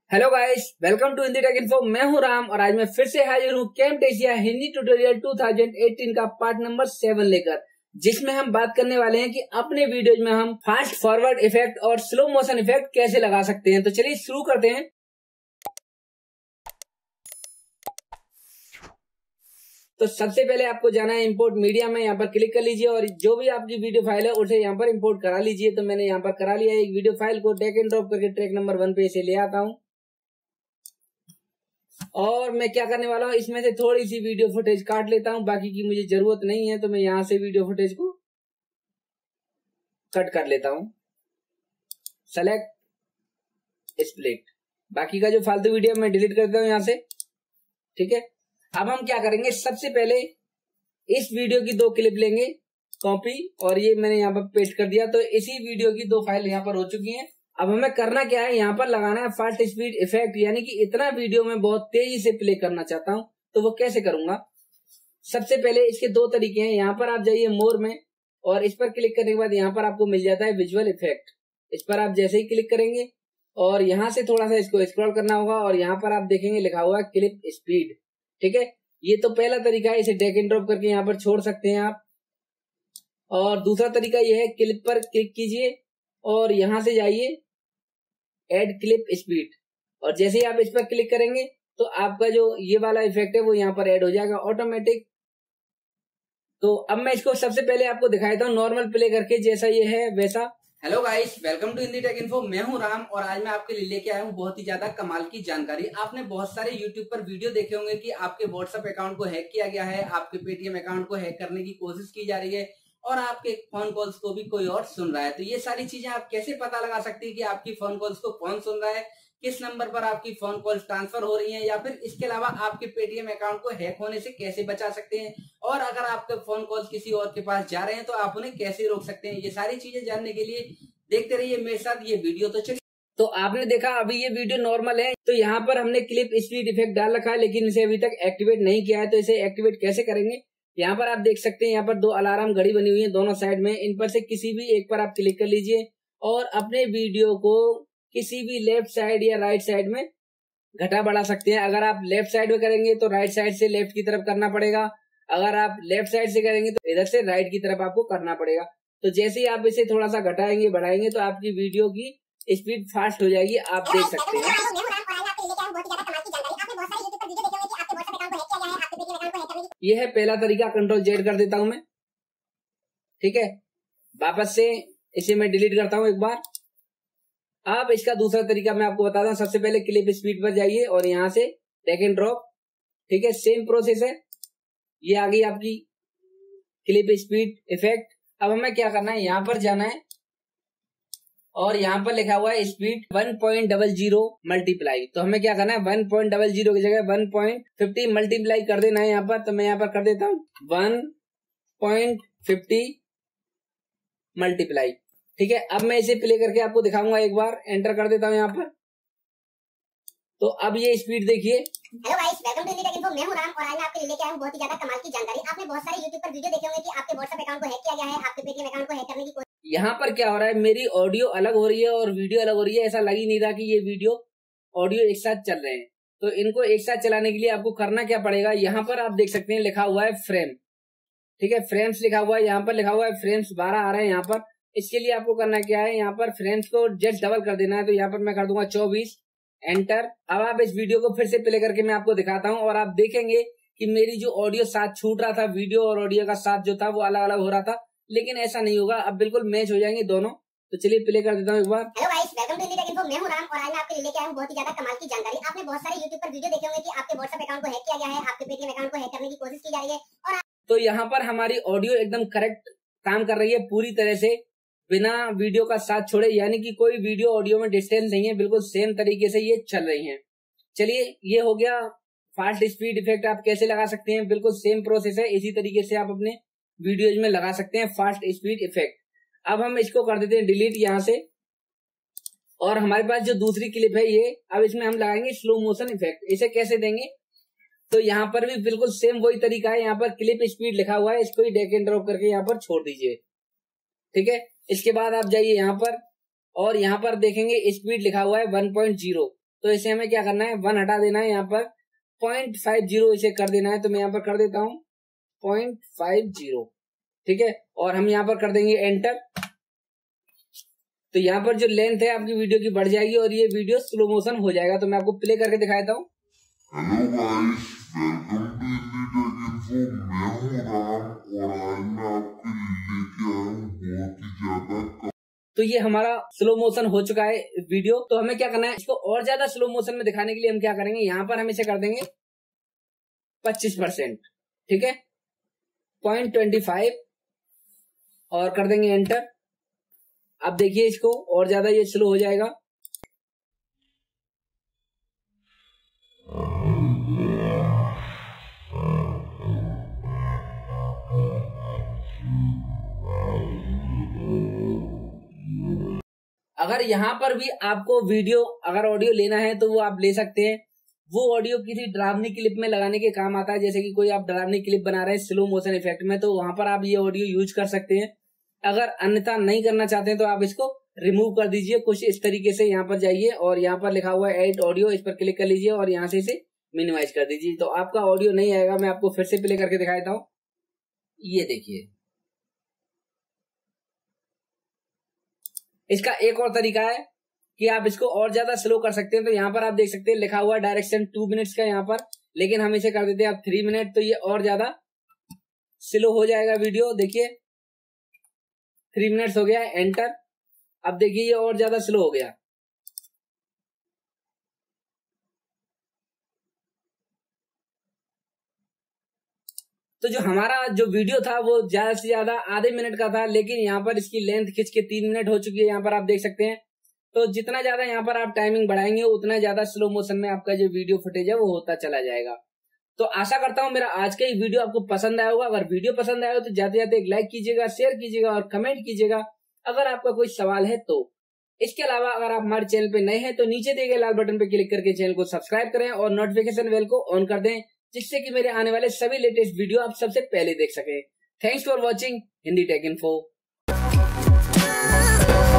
Hello guys, welcome to Hindi tech info. मैं हूं राम और आज मैं फिर से हाजिर हूं कैमटेसिया हिंदी ट्यूटोरियल 2018 का पार्ट नंबर 7 लेकर, जिसमें हम बात करने वाले हैं कि अपने वीडियोज में हम फास्ट फॉरवर्ड इफेक्ट और स्लो मोशन इफेक्ट कैसे लगा सकते हैं। तो चलिए शुरू करते हैं। तो सबसे पहले आपको जाना है इंपोर्ट मीडिया में, यहाँ पर क्लिक कर लीजिए और जो भी आपकी वीडियो फाइल है उसे यहाँ पर इंपोर्ट करा लीजिए। तो मैंने यहाँ पर करा लिया है। एक वीडियो फाइल को ड्रैग एंड ड्रॉप करके ट्रैक नंबर 1 पे इसे ले आता हूँ और मैं क्या करने वाला हूँ, इसमें से थोड़ी सी वीडियो फुटेज काट लेता हूँ, बाकी की मुझे जरूरत नहीं है। तो मैं यहाँ से वीडियो फुटेज को कट कर लेता हूँ, सेलेक्ट स्प्लिट। बाकी का जो फालतू वीडियो मैं डिलीट कर देता हूँ यहाँ से। ठीक है, अब हम क्या करेंगे, सबसे पहले इस वीडियो की 2 क्लिप लेंगे, कॉपी, और ये मैंने यहाँ पर पेस्ट कर दिया। तो इसी वीडियो की 2 फाइल यहाँ पर हो चुकी हैं। अब हमें करना क्या है, यहाँ पर लगाना है फास्ट स्पीड इफेक्ट, यानी कि इतना वीडियो में बहुत तेजी से प्ले करना चाहता हूँ। तो वो कैसे करूंगा, सबसे पहले इसके 2 तरीके हैं। यहाँ पर आप जाइए मोर में और इस पर क्लिक करने के बाद यहाँ पर आपको मिल जाता है विजुअल इफेक्ट। इस पर आप जैसे ही क्लिक करेंगे और यहाँ से थोड़ा सा इसको स्क्रॉल करना होगा और यहाँ पर आप देखेंगे लिखा हुआ है क्लिप स्पीड। ठीक है, ये तो पहला तरीका है, इसे ड्रैग एंड ड्रॉप करके यहाँ पर छोड़ सकते हैं आप। और दूसरा तरीका यह है, क्लिप पर क्लिक कीजिए और यहाँ से जाइए एड क्लिप स्पीड, और जैसे ही आप इस पर क्लिक करेंगे तो आपका जो ये वाला इफेक्ट है वो यहाँ पर ऐड हो जाएगा ऑटोमेटिक। तो अब मैं इसको सबसे पहले आपको दिखाता हूँ नॉर्मल प्ले करके, जैसा ये है वैसा। Hello guys, welcome to Hindi tech info. मैं हूं राम और आज मैं आपके लिए लेके आया हूं बहुत ही ज्यादा कमाल की जानकारी। आपने बहुत सारे यूट्यूब पर वीडियो देखे होंगे कि आपके व्हाट्सएप अकाउंट को हैक किया गया है, आपके पेटीएम अकाउंट को हैक करने की कोशिश की जा रही है और आपके फोन कॉल्स को भी कोई और सुन रहा है। तो ये सारी चीजें आप कैसे पता लगा सकते हैं कि आपकी फोन कॉल्स को कौन सुन रहा है, किस नंबर पर आपकी फोन कॉल्स ट्रांसफर हो रही हैं, या फिर इसके अलावा आपके पेटीएम अकाउंट को हैक होने से कैसे बचा सकते हैं, और अगर आपके फोन कॉल्स किसी और के पास जा रहे हैं तो आप उन्हें कैसे रोक सकते हैं। ये सारी चीजें जानने के लिए देखते रहिए मेरे साथ ये वीडियो। तो चलिए, तो आपने देखा अभी ये वीडियो नॉर्मल है, तो यहाँ पर हमने क्लिप स्पीड इफेक्ट डाल रखा है लेकिन इसे अभी तक एक्टिवेट नहीं किया है। तो इसे एक्टिवेट कैसे करेंगे, यहाँ पर आप देख सकते हैं, यहाँ पर 2 अलार्म घड़ी बनी हुई है दोनों साइड में। इन पर से किसी भी एक पर आप क्लिक कर लीजिए और अपने वीडियो को किसी भी लेफ्ट साइड या राइट साइड में घटा बढ़ा सकते हैं। अगर आप लेफ्ट साइड में करेंगे तो राइट साइड से लेफ्ट की तरफ करना पड़ेगा, अगर आप लेफ्ट साइड से करेंगे तो इधर से राइट की तरफ आपको करना पड़ेगा। तो जैसे ही आप इसे थोड़ा सा घटाएंगे बढ़ाएंगे तो आपकी वीडियो की स्पीड फास्ट हो जाएगी, आप देख सकते हैं। यह है पहला तरीका, कंट्रोल जेड कर देता हूं मैं। ठीक है, वापस से इसे मैं डिलीट करता हूं एक बार। अब इसका दूसरा तरीका मैं आपको बताता हूं। सबसे पहले क्लिप स्पीड पर जाइए और यहाँ से ड्रैग एंड ड्रॉप। ठीक है, सेम प्रोसेस है, ये आ गई आपकी क्लिप स्पीड इफेक्ट। अब हमें क्या करना है, यहाँ पर जाना है और यहाँ पर लिखा हुआ है स्पीड 1.00 मल्टीप्लाई। तो हमें क्या करना है, 1.00 की जगह 1.50 मल्टीप्लाई कर देना है यहाँ पर। तो मैं यहाँ पर कर देता हूँ 1.50 मल्टीप्लाई। ठीक है, अब मैं इसे प्ले करके आपको दिखाऊंगा, एक बार एंटर कर देता हूँ यहाँ पर। तो अब ये स्पीड देखिए। Hello guys, welcome to Hindi tech info. मैं हूं राम और आज मैं आपके लिए लेके आया हूं बहुत ही ज्यादा कमाल की जानकारी। आपने बहुत सारे यूट्यूब पर वीडियो देखे होंगे कि आपके व्हाट्सएप अकाउंट को हैक किया गया है, आपके पेटीएम अकाउंट को हैक करने की कोशिश। यहाँ पर क्या हो रहा है, मेरी ऑडियो अलग हो रही है और वीडियो अलग हो रही है। ऐसा लग ही नहीं रहा कि ये वीडियो ऑडियो एक साथ चल रहे हैं। तो इनको एक साथ चलाने के लिए आपको करना क्या पड़ेगा, यहाँ पर आप देख सकते हैं लिखा हुआ है फ्रेम। ठीक है, फ्रेम्स लिखा हुआ है, यहाँ पर लिखा हुआ है फ्रेम्स 12 आ रहे हैं यहाँ पर। इसके लिए आपको करना क्या है, यहाँ पर फ्रेम्स को जस्ट डबल कर देना है। तो यहाँ पर मैं कर दूंगा 24, एंटर। अब आप इस वीडियो को फिर से प्ले करके मैं आपको दिखाता हूँ और आप देखेंगे कि मेरी जो ऑडियो साथ छूट रहा था, वीडियो और ऑडियो का साथ जो था वो अलग अलग हो रहा था, लेकिन ऐसा नहीं होगा, अब बिल्कुल मैच हो जाएंगे दोनों। तो चलिए प्ले कर देता हूँ एक बार। Hello guys, welcome to Hindi tech info. मैं हूं राम और आज मैं आपके लिए लेके आया हूं बहुत ही ज्यादा कमाल की जानकारी। आपने बहुत सारे यूट्यूब पर वीडियो देखे होंगे कि आपके व्हाट्सएप अकाउंट को हैक किया गया है, आपके पेटीएम अकाउंट को हैक करने की कोशिश की जा रही है। और तो यहाँ पर हमारी ऑडियो एकदम करेक्ट काम कर रही है पूरी तरह से, बिना वीडियो का साथ छोड़े, यानी कि कोई वीडियो ऑडियो में डिस्टेंस नहीं है, बिल्कुल सेम तरीके से ये चल रही हैं। चलिए, ये हो गया फास्ट स्पीड इफेक्ट आप कैसे लगा सकते हैं, बिल्कुल सेम प्रोसेस है। इसी तरीके से आप अपने वीडियोज में लगा सकते हैं फास्ट स्पीड इफेक्ट। अब हम इसको कर देते हैं डिलीट यहाँ से, और हमारे पास जो दूसरी क्लिप है ये, अब इसमें हम लगाएंगे स्लो मोशन इफेक्ट। इसे कैसे देंगे, तो यहाँ पर भी बिल्कुल सेम वही तरीका है। यहाँ पर क्लिप स्पीड लिखा हुआ है, इसको ही ड्रैग एंड ड्रॉप करके यहाँ पर छोड़ दीजिए। ठीक है, इसके बाद आप जाइए यहाँ पर और यहाँ पर देखेंगे स्पीड लिखा हुआ है 1.0। तो इसे हमें क्या करना है, 1 हटा देना है, यहाँ पर 0.50 इसे कर देना है। तो मैं यहाँ पर कर देता हूँ 0.50, ठीक है। और हम यहाँ पर कर देंगे एंटर। तो यहाँ पर जो लेंथ है आपकी वीडियो की बढ़ जाएगी और ये वीडियो स्लो मोशन हो जाएगा। तो मैं आपको प्ले करके दिखा देता हूँ। तो ये हमारा स्लो मोशन हो चुका है वीडियो। तो हमें क्या करना है, इसको और ज्यादा स्लो मोशन में दिखाने के लिए हम क्या करेंगे, यहाँ पर हम इसे कर देंगे 25%, ठीक है, 0.25 और कर देंगे एंटर। अब देखिए इसको और ज्यादा ये स्लो हो जाएगा। अगर यहाँ पर भी आपको वीडियो अगर ऑडियो लेना है तो वो आप ले सकते हैं। वो ऑडियो किसी डरावनी क्लिप में लगाने के काम आता है। जैसे कि कोई आप डरावनी क्लिप बना रहे हैं स्लो मोशन इफेक्ट में, तो वहां पर आप ये ऑडियो यूज कर सकते हैं। अगर अन्यथा नहीं करना चाहते हैं तो आप इसको रिमूव कर दीजिए कुछ इस तरीके से। यहाँ पर जाइए और यहाँ पर लिखा हुआ है एड ऑडियो, इस पर क्लिक कर लीजिए और यहाँ से इसे मिनिमाइज कर दीजिए। तो आपका ऑडियो नहीं आएगा। मैं आपको फिर से प्ले करके दिखा देता हूँ। ये देखिए, इसका एक और तरीका है कि आप इसको और ज्यादा स्लो कर सकते हैं। तो यहाँ पर आप देख सकते हैं लिखा हुआ डायरेक्शन 2 मिनट्स का यहाँ पर, लेकिन हम इसे कर देते हैं आप 3 मिनट। तो ये और ज्यादा स्लो हो जाएगा वीडियो। देखिए 3 मिनट्स हो गया, एंटर। अब देखिए ये और ज्यादा स्लो हो गया। तो जो हमारा जो वीडियो था वो ज्यादा से ज्यादा आधे मिनट का था, लेकिन यहाँ पर इसकी लेंथ खिंच के 3 मिनट हो चुकी है। यहाँ पर आप देख सकते हैं। तो जितना ज्यादा यहाँ पर आप टाइमिंग बढ़ाएंगे उतना ज्यादा स्लो मोशन में आपका जो वीडियो फुटेज है वो होता चला जाएगा। तो आशा करता हूँ मेरा आज का ये वीडियो आपको पसंद आया होगा। अगर वीडियो पसंद आया हो तो जाते जाते एक लाइक कीजिएगा, शेयर कीजिएगा और कमेंट कीजिएगा अगर आपका कोई सवाल है तो। इसके अलावा अगर आप हमारे चैनल पे नए हैं तो नीचे दिए गए लाल बटन पे क्लिक करके चैनल को सब्सक्राइब करें और नोटिफिकेशन बेल को ऑन कर दें, जिससे कि मेरे आने वाले सभी लेटेस्ट वीडियो आप सबसे पहले देख सकें। Thanks for watching Hindi tech info.